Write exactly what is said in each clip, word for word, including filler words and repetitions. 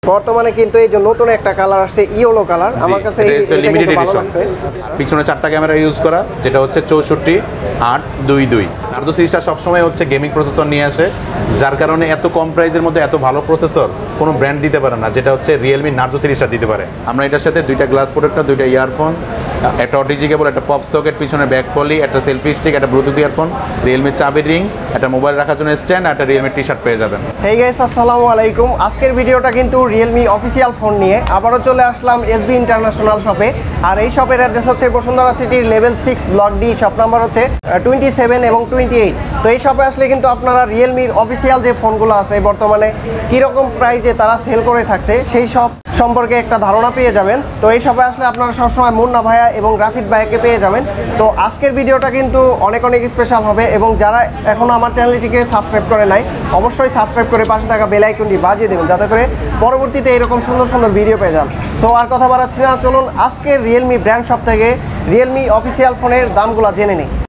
বর্তমানে কিন্তু এই যে নতুন একটা কালার আসছে ইয়েলো কালার, আমার কাছে লিমিটেড এডিশন। পিছনে চারটা ক্যামেরা ইউজ করা, যেটা হচ্ছে চৌষট্টি আট দুই দুই। নার্জো সিরিজটা সবসময় হচ্ছে গেমিং প্রসেসর নিয়ে আসে, যার কারণে এত কম প্রাইসের মধ্যে এত ভালো প্রসেসর কোনো ব্র্যান্ড দিতে পারে না, যেটা হচ্ছে রিয়েলমি নার্জো সিরিজটা দিতে পারে। আমরা এটার সাথে দুইটা গ্লাস প্রোটেক্টর, দুইটা ইয়ারফোন, একটা ওটিজি কেবল, একটা পপ সকেট, পিছনে ব্যাক পলি, একটা সেলফি স্টিক, একটা ব্লুটুথ ইয়ারফোন, রিয়েলমি চাবি রিং, একটা মোবাইল রাখার জন্য স্ট্যান্ড, একটা রিয়েলমি টি শার্ট পেয়ে যাবেন। হেই গাইস, আসসালামু আলাইকুম। আজকের ভিডিওটা কিন্তু রিয়েলমি অফিসিয়াল ফোন নিয়ে আবারও চলে আসলাম এসবি ইন্টারন্যাশনাল শপে। আর এই শপের অ্যাড্রেস হচ্ছে বসুন্ধরা সিটির level six block D, shop number হচ্ছে টোয়েন্টি সেভেন এবং টোয়েন্টি এইট। তো এই শপে আসলে কিন্তু আপনারা রিয়েলমির অফিসিয়াল যে ফোনগুলো আছে বর্তমানে কীরকম প্রাইসে তারা সেল করে থাকছে সেই সব সম্পর্কে একটা ধারণা পেয়ে যাবেন। তো এই শপে আসলে আপনারা সবসময় মুন্না ভাইয়া এবং রাফিদ ভাইয়াকে পেয়ে যাবেন। তো আজকের ভিডিওটা কিন্তু অনেক অনেক স্পেশাল হবে, এবং যারা এখনও আমার চ্যানেলটিকে সাবস্ক্রাইব করে নাই অবশ্যই সাবস্ক্রাইব করে পাশে থাকা বেল আইকনটি বাজিয়ে দেবেন, যাতে করে পরবর্তীতে এরকম সুন্দর সুন্দর ভিডিও পেয়ে যান। সো আর কথা বাড়াচ্ছি না, চলুন আজকের রিয়েলমি ব্র্যান্ড শপ থেকে রিয়েলমি অফিসিয়াল ফোনের দামগুলো জেনে নিই।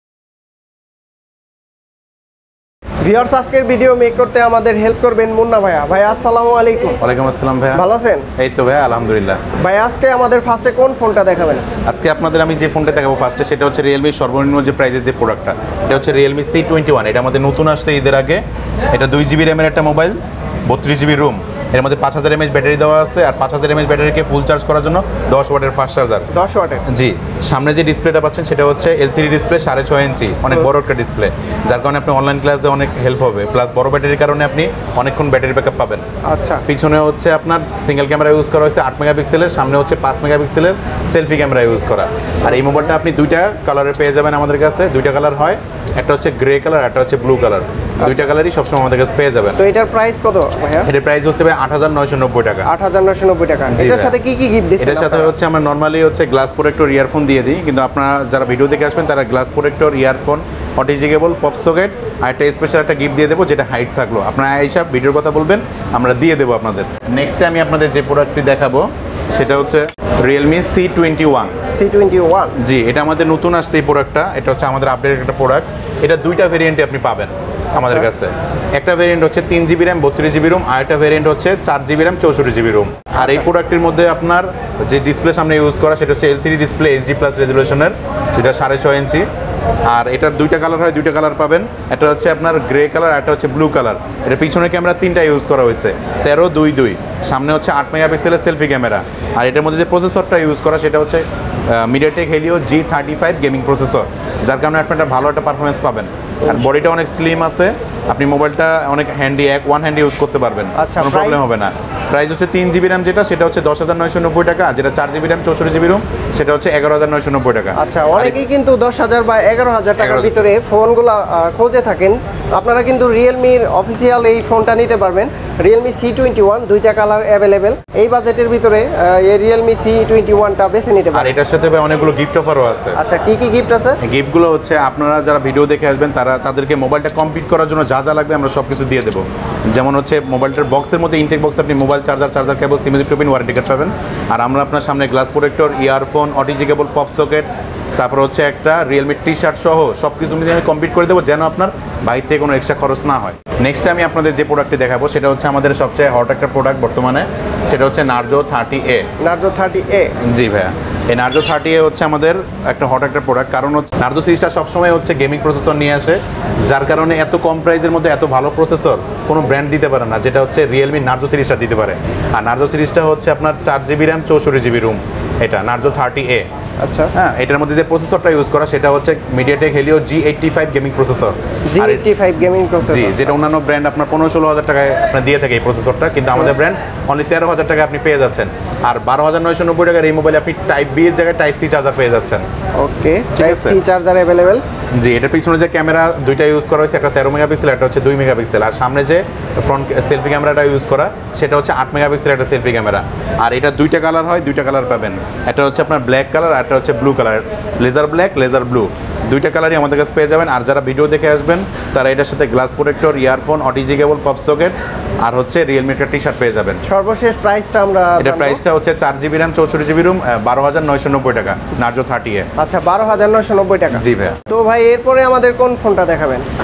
ভিউয়ার্স, আজকের ভিডিও মেক করতে আমাদের হেল্প করবেন মুন্না ভাইয়া। ভাইয়া আসসালামু আলাইকুম। ওয়ালাইকুম আসসালাম ভাইয়া, ভালো আছেন? এই তো ভাইয়া আলহামদুলিল্লাহ। ভাই আজকে আমাদের ফার্স্টে কোন ফোনটা দেখাবেন? আজকে আপনাদের আমি যে ফোনটা দেখাবো ফার্স্টে, সেটা হচ্ছে রিয়েলমির সর্বনিম্ন যে প্রাইসের যে প্রোডাক্টটা, এটা হচ্ছে রিয়েলমি সি টোয়েন্টি ওয়ান। এটা আমাদের নতুন আসছে ঈদের আগে। এটা দুই জিবি র্যামের একটা মোবাইল, বত্রিশ জিবি রুম, এর মধ্যে পাঁচ হাজার এমএএইচ ব্যাটারি দেওয়া আছে, আর পাঁচ হাজার এমএএইচ ব্যাটারিকে ফুল চার্জ করার জন্য দশ ওয়াটের ফাস্ট চার্জার। দশ ওয়াটের? জি। সামনে যে ডিসপ্লেটা পাচ্ছেন সেটা হচ্ছে এলসিডি ডিসপ্লে, সাড়ে ছয় ইঞ্চি, অনেক বড় একটা ডিসপ্লে, যার কারণে আপনি অনলাইন ক্লাসে অনেক হেল্প হবে, প্লাস বড় ব্যাটারির কারণে আপনি অনেকক্ষণ ব্যাটারি ব্যাকআপ পাবেন। আচ্ছা। পিছনে হচ্ছে আপনার সিঙ্গেল ক্যামেরা ইউজ করা হয়েছে আট মেগাপিক্সেলের, সামনে হচ্ছে পাঁচ মেগাপিক্সেলের সেলফি ক্যামেরা ইউজ করা। আর এই মোবাইলটা আপনি দুইটা কালারে পেয়ে যাবেন আমাদের কাছে। দুইটা কালার হয়, একটা হচ্ছে গ্রে কালার, একটা হচ্ছে ব্লু কালার। দুইটা কালারই সবসময় আমাদের কাছে পেয়ে যাবেন। তো এটার প্রাইস কত ভাইয়া? এটার প্রাইস হচ্ছে ভাই আট হাজার নয়শো নব্বই টাকা। আট হাজার নয়শো নব্বই টাকা। এটার সাথে কি কি গিফট দিচ্ছেন? এটার সাথে হচ্ছে আমরা নরমালি হচ্ছে গ্লাস প্রোটেক্টর ইয়ারফোন দিয়ে দিই, কিন্তু আপনারা যারা ভিডিও দেখে আসবেন তারা glass protector, earphone, OTG cable, pop socket আর একটা স্পেশাল একটা গিফট দিয়ে দেবো, যেটা হাইট থাকলো। আপনারা এইসব ভিডিওর কথা বলবেন, আমরা দিয়ে দেবো আপনাদের। নেক্সটে আমি আপনাদের যে প্রোডাক্টটি দেখাবো সেটা হচ্ছে Realme C twenty one. C twenty one? জি, এটা আমাদের নতুন আসছে এই প্রোডাক্টটা। এটা হচ্ছে আমাদের আপডেটেড একটা প্রোডাক্ট। এটা দুইটা ভেরিয়েন্টে আপনি পাবেন আমাদের কাছে। একটা ভেরিয়েন্ট হচ্ছে তিন জিবি র্যাম, বত্রিশ জিবি রুম, আর একটা ভেরিয়েন্ট হচ্ছে চার জিবি র্যাম, চৌষট্টি জিবি রুম। আর এই প্রোডাক্টের মধ্যে আপনার যে ডিসপ্লে সামনে ইউজ করা সেটা হচ্ছে এলসিডি ডিসপ্লে, এইচডি প্লাস রেজুলেশনের, সেটা সাড়ে ছয় ইঞ্চি। আর এটার দুইটা কালার হয়, দুইটা কালার পাবেন। একটা হচ্ছে আপনার গ্রে কালার, একটা হচ্ছে ব্লু কালার। এটা পিছনে ক্যামেরা তিনটা ইউজ করা হয়েছে, তেরো দুই দুই। সামনে হচ্ছে আট মেগাপিক্সেলের সেলফি ক্যামেরা। আর এটার মধ্যে যে প্রসেসরটা ইউজ করা সেটা হচ্ছে MediaTek Helio G thirty five gaming processor, যার কারণে আপনি একটা ভালো একটা পারফরমেন্স পাবেন। আর বডিটা অনেক স্লিম আছে, আপনি মোবাইলটা অনেক হ্যান্ডি, এক ওয়ান হ্যান্ডি ইউজ করতে পারবেন, কোনো প্রবলেম হবে না। প্রাইস হচ্ছে তিন জিবি র্যাম যেটা, সেটা হচ্ছে দশ হাজার নয়শো নব্বই টাকা। যেটা চার জিবি র্যাম, চৌষট্টি জিবি রুম, সেটা হচ্ছে এগারো হাজার নয়শো নব্বই টাকা। আচ্ছা, অনেকেই কিন্তু দশ হাজার বা এগারো হাজার টাকার ভিতরে ফোনগুলো খোঁজে থাকেন। আপনারা কিন্তু রিয়েলমির অফিসিয়াল এই ফোনটা নিতে পারবেন, রিয়েলমি সি টোয়েন্টি ওয়ান। দুইটা কালার অ্যাভেলেবেল। এই বাজেটের ভিতরে এই রিয়েলমি সি টোয়েন্টি ওয়ানটা বেছে নিতে পারেন। আর এটার সাথে অনেকগুলো গিফট অফারও আছে। আচ্ছা, কি কি গিফট আছে? গিফটগুলো হচ্ছে আপনারা যারা ভিডিও দেখে আসবেন তারা তাদেরকে মোবাইলটা কমপ্লিট করার জন্য যা যা লাগবে আমরা সব কিছু দিয়ে দেবো। যেমন হচ্ছে মোবাইলটার বক্সের মধ্যে ইনটেক বক্স, আপনি মোবাইল চার্জার, চার্জার কেবল, সিমেজিক টোপিন, ওয়ারেন্টি কার্ড পাবেন। আর আমরা আপনার সামনে glass protector, earphone, OTG cable, pop socket, তারপর হচ্ছে একটা রিয়েলমি টি শার্ট সহ সব কিছু মিলিয়ে আমি কমপ্লিট করে দেবো, যেন আপনার বাইরে থেকে কোনো এক্সট্রা খরচ না হয়। নেক্সট আমি আপনাদের যে প্রোডাক্টটি দেখাবো সেটা হচ্ছে আমাদের সবচেয়ে হট একটা প্রোডাক্ট বর্তমানে, সেটা হচ্ছে Narzo thirty A. Narzo thirty A? জি ভাইয়া, এই নার্জো থার্টি এ হচ্ছে আমাদের একটা হট একটা প্রোডাক্ট। কারণ হচ্ছে নার্জো সিরিজটা সবসময় হচ্ছে গেমিং প্রসেসর নিয়ে আসে, যার কারণে এত কম প্রাইসের মধ্যে এত ভালো প্রসেসর কোনো ব্র্যান্ড দিতে পারে না, যেটা হচ্ছে রিয়েলমি নার্জো সিরিজটা দিতে পারে। আর নার্জো সিরিজটা হচ্ছে আপনার চার জিবি র্যাম, চৌষট্টি জিবি রুম, এটা নার্জো থার্টি এ। আচ্ছা। হ্যাঁ, এটার মধ্যে যে প্রসেসরটা ইউজ করা সেটা হচ্ছে MediaTek Helio G eighty five gaming processor. G eighty five gaming processor? জি, যেটা অন্যান্য ব্র্যান্ড আপনার পনেরো ষোলো হাজার টাকায় আপনার দিয়ে থাকে এই প্রসেসরটা, কিন্তু আমাদের ব্র্যান্ড অনলি তেরো হাজার টাকা আপনি পেয়ে যাচ্ছেন। আর বারো হাজার নয়শো নব্বই টাকার এই মোবাইলে আপনি টাইপ বি এর জায়গায় টাইপ সি চার্জার পেয়ে যাচ্ছেন। Okay, type C charger available? জি। এটার পিছনে যে ক্যামেরা দুইটা ইউজ করা হয়েছে, একটা তেরো মেগাপিক্সেল, একটা হচ্ছে দুই মেগাপিক্সেল। আর সামনে যে ফ্রন্ট সেলফি ক্যামেরাটা ইউজ করা সেটা হচ্ছে আট মেগাপিক্সেল একটা সেলফি ক্যামেরা। আর এটা দুইটা কালার হয়, দুইটা কালার পাবেন। একটা হচ্ছে আপনার ব্ল্যাক কালার, আর একটা হচ্ছে blue colour, laser black, laser blue. দুইটা কালারই আমাদের কাছে পেয়ে যাবেন। আর যারা ভিডিও দেখে আসবেন তারা এটার সাথে glass protector, earphone, OTG cable, pop socket আর হচ্ছে রিয়েলমি একটা টি শার্ট পেয়ে যাবেন। সর্বশেষ প্রাইসটা আমরা এটা প্রাইসটা হচ্ছে চার জিবি র্যাম, চৌষট্টি জিবি রুম, বারো হাজার নয়শো নব্বই টাকা, নার্জো থার্টি এ। আচ্ছা, বারো হাজার নয়শো নব্বই টাকা? জি ভাই। তো ভাই এরপরে আমাদের কোন ফোনটা দেখাবেন?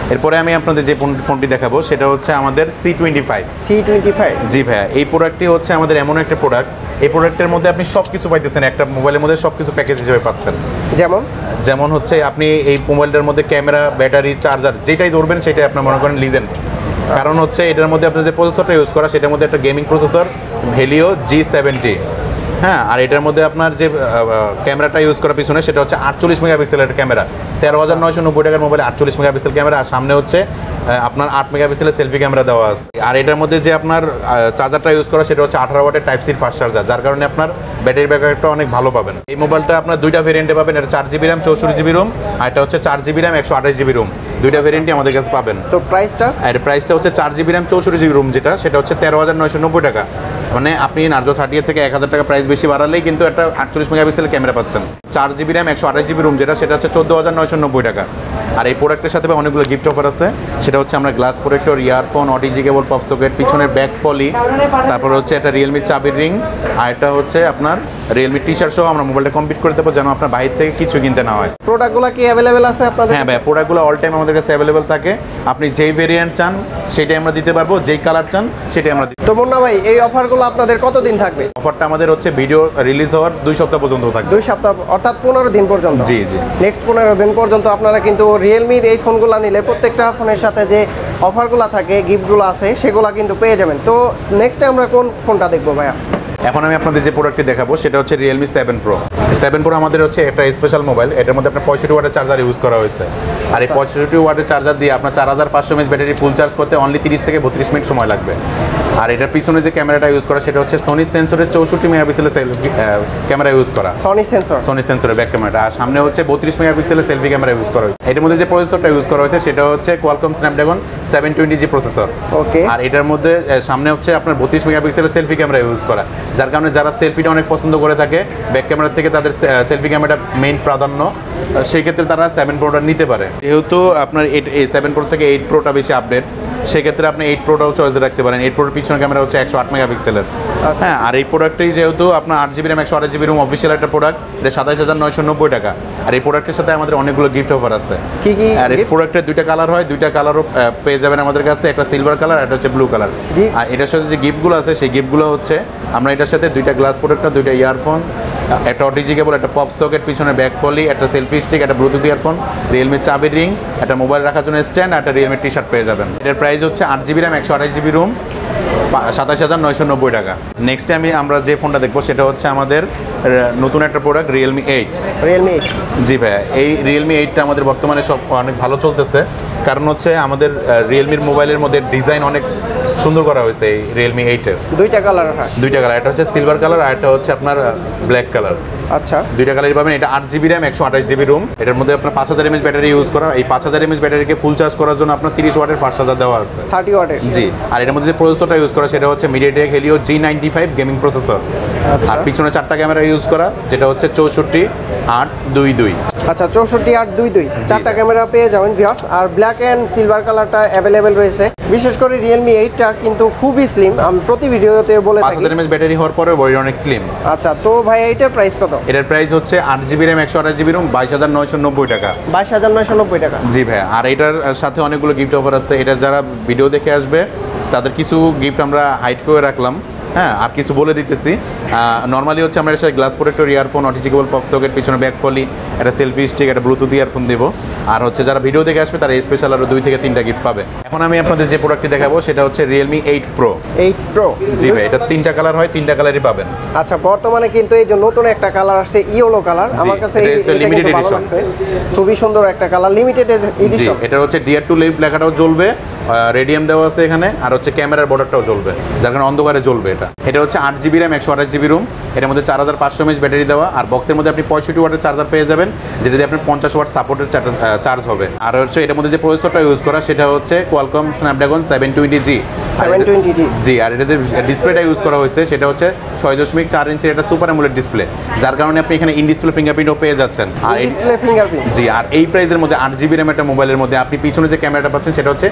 এরপরে আমি আপনাদের যে ফোন- ফোনটি দেখাবো সেটা হচ্ছে আমাদের C twenty five. C twenty five জি ভাইয়া, এই প্রোডাক্টটি হচ্ছে আমাদের এমন একটা প্রোডাক্ট, এই প্রোডাক্টের মধ্যে আপনি সব কিছু পাইতেছেন, একটা মোবাইলের মধ্যে সব কিছু প্যাকেজ হিসেবে পাচ্ছেন। যেমন যেমন হচ্ছে আপনি এই মোবাইলটার মধ্যে ক্যামেরা, ব্যাটারি, চার্জার যেটাই ধরবেন সেটাই আপনার মনে করেন লিজেন্ড। কারণ হচ্ছে এটার মধ্যে আপনার যে প্রসেসরটা ইউজ করা সেটার মধ্যে একটা gaming processor Helio G seventy. হ্যাঁ, আর এটার মধ্যে আপনার যে ক্যামেরাটা ইউজ করার পিছনে সেটা হচ্ছে আটচল্লিশ মেগাপিক্সেলের ক্যামেরা, তেরো হাজার নয়শো নব্বই টাকার মোবাইলে আটচল্লিশ মেগাপিক্সেল ক্যামেরা, আর সামনে হচ্ছে আপনার আট মেগাপিক্সেলের সেলফি ক্যামেরা দেওয়া আছে। আর এটার মধ্যে যে আপনার চার্জারটা ইউজ করা সেটা হচ্ছে আঠারো ওয়াটের টাইপ সির ফাস্ট চার্জার, যার কারণে আপনার ব্যাটারি ব্যাকআপটা অনেক ভালো পাবেন। এই মোবাইলটা আপনার দুইটা ভেরিয়েন্টে পাবেন, এটা চার জিবি র্যাম চৌষট্টি জিবি রুম, আর এটা হচ্ছে চার জিবি র্যাম একশো আঠাশ জিবি রুম, দুইটা ভেরিয়েন্টই আমাদের কাছে পাবেন। তো প্রাইসটা? আর প্রাইসটা হচ্ছে চার জিবি র্যাম চৌষট্টি জিবি রুম যেটা, সেটা হচ্ছে তেরো হাজার নয়শো নব্বই টাকা। মানে আপনি নার্জো থার্টি থেকে এক হাজার টাকা প্রাইস বেশি বাড়ালেই কিন্তু একটা আটচল্লিশ মেগাপিক্সেলের ক্যামেরা পাচ্ছেন। চার জিবি র্যাম একশো আঠাশ জিবি রুম যেটা, সেটা হচ্ছে চোদ্দো হাজার নয়শো নব্বই টাকা। আর এই প্রোডাক্টের সাথে অনেকগুলো গিফট অফার আছে, সেটা হচ্ছে আমরা glass protector, earphone, OTG cable, pop socket, পিছনের ব্যাক পলি, তারপর হচ্ছে একটা রিয়েলমি চাবির রিং, আর এটা হচ্ছে আপনার রিয়েলমি টি শার্ট সহ আমরা মোবাইলটা কমপ্লিট করে দেবো, যেন আপনার বাইরে থেকে কিছু কিনতে না হয়। প্রোডাক্টগুলো কি অ্যাভেলেবেল আছে আপনাদের? হ্যাঁ ভাই, প্রোডাক্টগুলো অল টাইম আমাদের কাছে অ্যাভেলেবেল থাকে। আপনি যেই ভেরিয়েন্ট চান সেটাই আমরা দিতে পারবো, যেই কালার চান সেটাই আমরা দিতে। তো মুন্না ভাই, এই অফারগুলো আপনাদের কতদিন থাকবে? অফারটা আমাদের হচ্ছে ভিডিও রিলিজ হওয়ার দুই সপ্তাহ পর্যন্ত থাকবে। দুই সপ্তাহ অর্থাৎ পনেরো দিন পর্যন্ত? জি জি। নেক্সট পনেরো দিন পর্যন্ত আপনারা কিন্তু রিয়েলমির এই ফোনগুলো নিলে প্রত্যেকটা ফোনের সাথে যে অফারগুলো থাকে, গিফটগুলো আছে, সেগুলো কিন্তু পেয়ে যাবেন। তো নেক্সটে আমরা কোন ফোনটা দেখবো ভাইয়া? এখন আমি আপনাদের যে প্রোডাক্টটি দেখাবো সেটা হচ্ছে Realme seven pro. Seven pro আমাদের হচ্ছে একটা স্পেশাল মোবাইল, এটার মধ্যে আপনার পঁয়ষট্টি ওয়াটের চার্জার ইউজ করা হয়েছে। আর এই পঁয়ষট্টি ওয়াটের চার্জার দিয়ে আপনার চার হাজার পাঁচশো এমএএইচ ব্যাটারি ফুল চার্জ করতে অনলি তিরিশ থেকে বত্রিশ মিনিট সময় লাগবে। আর এটার পিছনে যে ক্যামেরাটা ইউজ করা সেটা হচ্ছে সোনি সেন্সরের চৌষট্টি মেগাপিক্সেলের ক্যামেরা ইউজ করা, সনি সেন্সর, সোনি সেন্সরের ব্যাক ক্যামেরাটা। আর সামনে হচ্ছে বত্রিশ মেগাপিক্সেলের সেলফি ক্যামেরা ইউজ করা হয়েছে। এটার মধ্যে যে প্রসেসরটা ইউজ করা হয়েছে সেটা হচ্ছে Qualcomm Snapdragon seven twenty G processor. Okay. আর এটার মধ্যে সামনে হচ্ছে আপনার বত্রিশ মেগাপিক্সেলের সেলফি ক্যামেরা ইউজ করা, যার কারণে যারা সেলফিটা অনেক পছন্দ করে থাকে, ব্যাক ক্যামেরা থেকে তাদের সেলফি ক্যামেরাটা মেইন প্রাধান্য, সেই ক্ষেত্রে তারা সেভেন প্রোটা নিতে পারে। যেহেতু আপনার এইট সেভেন প্রো থেকে এইট প্রোটা বেশি আপডেট, সেক্ষেত্রে আপনি এইট প্রোটাও চয়েসে রাখতে পারেন। এইট প্রোর পিছনে ক্যামেরা হচ্ছে একশো আট মেগাপিক্সেলের। হ্যাঁ, আর এই প্রোডাক্টটি যেহেতু আপনার আট জিবি র্যাম একশো আঠাশ জিবি রুম অফিসিয়াল একটা প্রোডাক্ট, এটা সাতাশ হাজার নয়শো নব্বই টাকা। আর এই প্রোডাক্টের সাথে আমাদের অনেকগুলো গিফট অফার আছে। কি কি? আর এই প্রোডাক্টের দুইটা কালার হয়, দুইটা কালারও পেয়ে যাবেন আমাদের কাছে, একটা সিলভার কালার, একটা হচ্ছে ব্লু কালার। আর এটার সাথে যে গিফটগুলো আছে সেই গিফটগুলো হচ্ছে আমরা এটার সাথে দুইটা গ্লাস প্রোটেক্টর, দুইটা ইয়ারফোন, একটা অটিজি কেবল, একটা পপ সকেট, পিছনে ব্যাক পলি, একটা সেলফি স্টিক, একটা ব্লুটুথ ইয়ারফোন, রিয়েলমি চাবির রিং, একটা মোবাইল রাখার জন্য স্ট্যান্ড, আর একটা রিয়েলমি টি শার্ট পেয়ে যাবেন। এটার প্রাইস হচ্ছে আট জিবি র্যাম একশো আঠাশ জিবি রুম, সাতাশ হাজার নয়শো নব্বই টাকা। নেক্সটে আমি আমরা যে ফোনটা দেখবো সেটা হচ্ছে আমাদের নতুন একটা product Realme eight. Realme eight? জি ভাইয়া, এই রিয়েলমি এইটটা আমাদের বর্তমানে সব অনেক ভালো চলতেছে, কারণ হচ্ছে আমাদের রিয়েলমির মোবাইলের মধ্যে ডিজাইন অনেক সুন্দর করা হয়েছে এই রিয়েলমি এইটের। দুইটা কালার হয়? দুইটা কালার, একটা হচ্ছে সিলভার কালার আর একটা হচ্ছে আপনার ব্ল্যাক কালার। আচ্ছা, দুইটা কালারই পাবেন। এটা আট জিবি র্যাম একশো আঠাশ জিবি রুম, এটার মধ্যে আপনার পাঁচ হাজার এমএএইচ ব্যাটারি ইউজ করা। এই পাঁচ হাজার এমএএইচ ব্যাটারিকে ফুল চার্জ করার জন্য আপনার তিরিশ ওয়াটের ফাস্ট চার্জার দেওয়া আছে, থার্টি ওয়াটের। জি। আর এটার মধ্যে যে প্রসেসরটা ইউজ করা সেটা হচ্ছে MediaTek Helio G ninety five gaming processor. আর পিছনে চারটা ক্যামেরা ইউজ করা, যেটা হচ্ছে চৌষট্টি আট দুই দুই। আচ্ছা, চৌষট্টি আট দুই দুই, চারটা ক্যামেরা পেয়ে যাবেন ভিউয়ার্স। আর ব্ল্যাক অ্যান্ড সিলভার কালারটা অ্যাভেলেবেল রয়েছে। বিশেষ করে রিয়েলমি এইটটা কিন্তু খুবই স্লিম, আমি প্রতি ভিডিওতে বলে থাকি। পাঁচ হাজার এমএএইচ ব্যাটারি হওয়ার পরে বডি অনেক স্লিম। আচ্ছা, তো ভাই এইটার প্রাইস কত? এটার প্রাইস হচ্ছে আট জিবি র্যাম একশো আঠাশ জিবি রুম, বাইশ হাজার নয়শো নব্বই টাকা। বাইশ হাজার নয়শো নব্বই টাকা? জি ভাইয়া। আর এটার সাথে অনেকগুলো গিফট অফার আছে। এটা যারা ভিডিও দেখে আসবে তাদের কিছু গিফট আমরা হাইড করে রাখলাম। হ্যাঁ, আর কিছু বলে দিতেছি। নর্মালি হচ্ছে আমরা এর সাথে glass protector, earphone, OTG cable, pop socket, পিছনে ব্যাক পলি, একটা সেলফি স্টিক, একটা ব্লুটুথ ইয়ারফোন দেবো। আর হচ্ছে যারা ভিডিও দেখে আসবে তারা স্পেশাল আরও দুই থেকে তিনটা গিফট পাবে। এখন আমি আপনাদের যে প্রোডাক্টটি দেখাবো সেটা হচ্ছে Realme eight pro. Eight pro? জি ভাই, এটা তিনটা কালার হয়, তিনটা কালারই পাবেন। আচ্ছা, বর্তমানে কিন্তু এই যে নতুন একটা কালার আসছে ইয়েলো কালার, আমার কাছে লিমিটেড এডিশন, খুবই সুন্দর একটা কালার, লিমিটেড এডিশন। এটা হচ্ছে ডিয়ার টু লাইভ লেখাটাও জ্বলবে, রেডিয়াম দেওয়া আছে এখানে, আর হচ্ছে ক্যামেরার বর্ডারটাও জ্বলবে, যার কারণে অন্ধকারে জ্বলবে। এটা এটা হচ্ছে আট জিবি র্যাম একশো আঠাশ জিবি রুম, এটার মধ্যে চার হাজার পাঁচশো এমএএইচ ব্যাটারি দেওয়া। আর বক্সের মধ্যে আপনি পঁয়ষট্টি ওয়াটের চার্জার পেয়ে যাবেন, যেটা দিয়ে আপনার পঞ্চাশ ওয়াট সাপোর্টের চার্জ হবে। আর হচ্ছে এটার মধ্যে যে প্রসেসরটা ইউজ করা সেটা হচ্ছে Qualcomm Snapdragon seven twenty G. Seven twenty G? জি। আর এটা যে ডিসপ্লেটা ইউজ করা হয়েছে সেটা হচ্ছে ছয় দশমিক চার ইঞ্চির একটা সুপার অ্যামোলেড ডিসপ্লে, যার কারণে আপনি এখানে ইন ডিসপ্লে ফিঙ্গারপ্রিন্টও পেয়ে যাচ্ছেন। আর ডিসপ্লে ফিঙ্গারপ্রিন্ট? জি। আর এই প্রাইসের মধ্যে আট জিবি র্যাম একটা মোবাইলের মধ্যে আপনি পিছনে যে ক্যামেরাটা পাচ্ছেন সেটা হচ্ছে একশো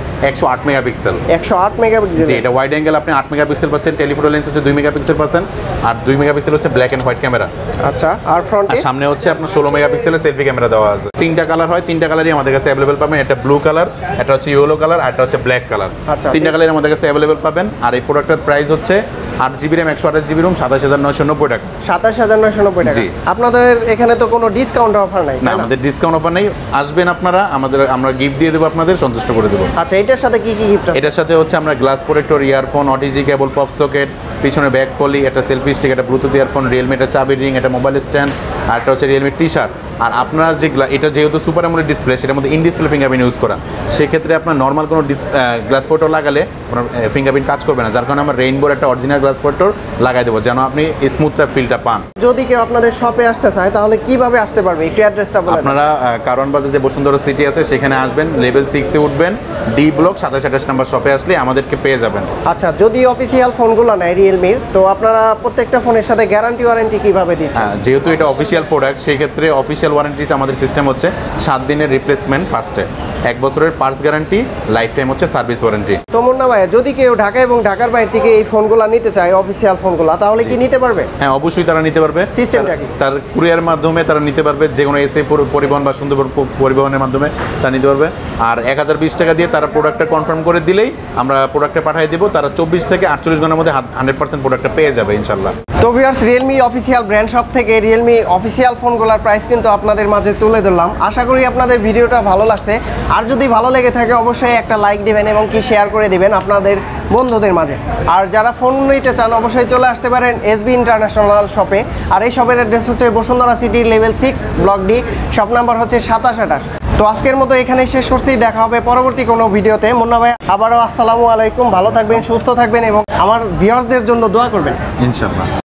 একশো আট মেগাপিক্সেল। একশো আট মেগাপিক্সেল, জি, এটা ওয়াইড অ্যাঙ্গেল আপনি আট মেগাপিক্সেল পাচ্ছেন, টেলিফোটো লেন্স হচ্ছে দুই মেগাপিক্সেল পাচ্ছেন, আর দুই মেগাপিক্সেল হচ্ছে ব্ল্যাক অ্যান্ড হোয়াইট ক্যামেরা। আচ্ছা, আর ফ্রন্টে সামনে হচ্ছে আপনার ষোলো মেগাপিক্সেলের সেলফি ক্যামেরা দেওয়া আছে। তিনটা কালার হয়, তিনটা কালারই আমাদের কাছে অ্যাভেলেবেল পাবেন। একটা ব্লু কালার, একটা হচ্ছে ইয়েলো কালার, আর একটা হচ্ছে ব্ল্যাক কালার। আচ্ছা, তিনটা কালার আমাদের কাছে অ্যাভেলেবেল পাবেন। আর এই প্রোডাক্টের প্রাইস হচ্ছে আট জিবি র্যাম একশো আঠাশ জিবি রুম সাতাশ হাজার নয়শো নব্বই টাকা। সাতাশ হাজার নয়শো নব্বই টাকা। জি। আপনাদের এখানে তো কোনো ডিসকাউন্ট অফার নাই? না, আমাদের ডিসকাউন্ট অফার নেই। আসবেন আপনারা, আমাদের আমরা গিফট দিয়ে দেবো, আপনাদের সন্তুষ্ট করে দেবো। আচ্ছা, এটার সাথে কি কি গিফট আছে? এটার সাথে হচ্ছে আমরা glass protector, earphone, OTG cable, pop socket, পিছনে ব্যাক পলি, একটা সেলফি স্টিক, একটা ব্লুটুথ ইয়ারফোন, রিয়েলমি একটা চাবি রিং, একটা মোবাইল স্ট্যান্ড, আর একটা হচ্ছে রিয়েলমি টি শার্ট। আর আপনারা যে গ্লা- এটা যেহেতু সুপার অ্যামোলেড ডিসপ্লে, সেটার মধ্যে ইন ডিসপ্লে ফিঙ্গারপ্রিন্ট ইউজ করা, সেক্ষেত্রে আপনার নর্মাল কোনো গ্লাস প্রোটেক্টর লাগালে আপনার ফিঙ্গারপ্রিন্ট কাজ করবে না। যার কারণে আমরা রেইনবোর একটা অরিজিনাল গ্লাস প্রোটেক্টর লাগাই দেবো, যেন আপনি স্মুথটা ফিলটা পান। যদি কেউ আপনাদের শপে আসতে চায় তাহলে কিভাবে আসতে পারবে? একটু অ্যাড্রেসটা বলে দেন। আপনারা আহ, কারণ বাজার যে বসুন্ধরা সিটি আছে সেখানে আসবেন, লেভেল সিক্সে উঠবেন, ডি ব্লক সাতাশ আঠাশ নাম্বার শপে আসলে আমাদেরকে পেয়ে যাবেন। আচ্ছা, যদি অফিসিয়াল ফোনগুলো নেয় রিয়েলমির, তো আপনারা প্রত্যেকটা ফোনের সাথে গ্যারান্টি ওয়ারেন্টি কিভাবে দিচ্ছেন? হ্যাঁ, যেহেতু এটা অফিসিয়াল প্রোডাক্ট, সেই ক্ষেত্রে অফিসিয়াল ওয়ারেন্টিস আমাদের সিস্টেম হচ্ছে সাত দিনের রিপ্লেসমেন্ট ফার্স্টে, এক বছরের পার্টস গ্যারান্টি, লাইফ টাইম হচ্ছে সার্ভিস ওয়ারেন্টি। তো মুন্না ভাই, যদি কেউ ঢাকা এবং ঢাকার বাইরে থেকে এই ফোনগুলো নিতে চায়, অফিসিয়াল ফোনগুলো, তাহলে কি নিতে পারবে? হ্যাঁ, অবশ্যই তারা নিতে পারবে। সিস্টেমটা কি? তার কুরিয়ার মাধ্যমে তারা নিতে পারবে, যে কোনো এসে পরিবহন বা সুন্দরবন প- পরিবহনের মাধ্যমে তারা নিতে পারবে। আর এক হাজার বিশ টাকা দিয়ে তারা প্রোডাক্টটা কনফার্ম করে দিলেই আমরা প্রোডাক্টটা পাঠিয়ে দেবো। তারা চব্বিশ থেকে আটচল্লিশ ঘন্টার মধ্যে হান্ড্রেড পার্সেন্ট প্রোডাক্টটা পেয়ে যাবে ইনশাল্লাহ। তো viewers, Realme official brand shop থেকে রিয়েলমি অফিসিয়াল ফোনগুলোর প্রাইস কিন্তু আপনাদের মাঝে তুলে ধরলাম। আশা করি আপনাদের ভিডিওটা ভালো লাগছে। আর যদি ভালো লেগে থাকে অবশ্যই একটা লাইক দিবেন এবং কি শেয়ার করে দিবেন আপনাদের বন্ধুদের মাঝে। আর যারা ফোন নিতে চান অবশ্যই চলে আসতে পারেন এসবি ইন্টারন্যাশনাল শপে। আর এই শপের অ্যাড্রেস হচ্ছে Bashundhara city, level six, block D, shop number হচ্ছে সাতাশ আঠাশ। তো আজকের মতো এখানেই শেষ করছি, দেখা হবে পরবর্তী কোনো ভিডিওতে। মুন্না ভাই, আবারও আসসালামু আলাইকুম, ভালো থাকবেন, সুস্থ থাকবেন এবং আমার ভিউয়ার্সদের জন্য দোয়া করবেন ইনশাল্লাহ।